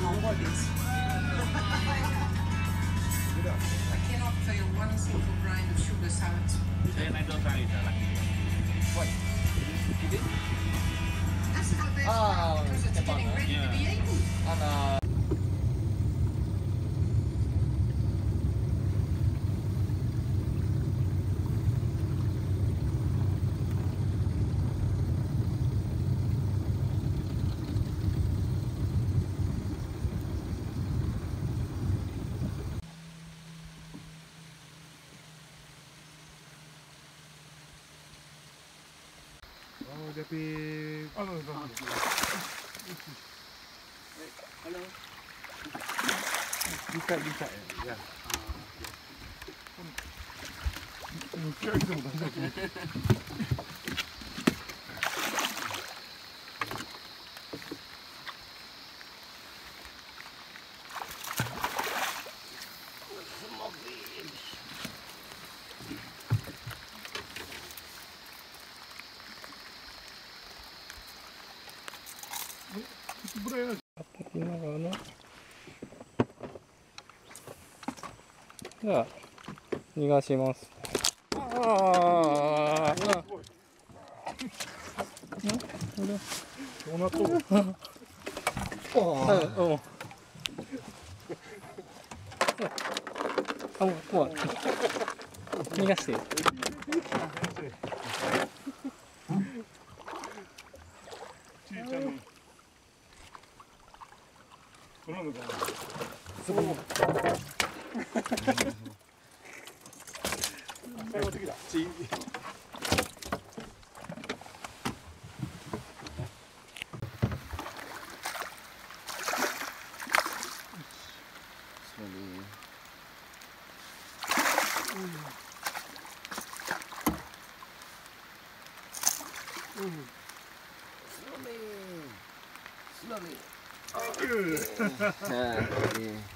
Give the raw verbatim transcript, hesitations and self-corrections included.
can't do this. I cannot feel one single grain of sugar, so it's... Saya naik dua kali dah lagi. What? You did? This is the best Ah, part because it's step on getting that. ready to be Yeah. eaten. And uh, Oh, dia pi ano ito? hello. Bisa bisa ya. Ya. Mungkin itu bukan. 今があのじゃあ逃がします。ああ、 そうなっとる。 はい、うん。あ、もう、もう、逃がして。 ちいちゃんの。こののかな。そう。最後的だ。ちい。 Slowly. Slowly. Okay.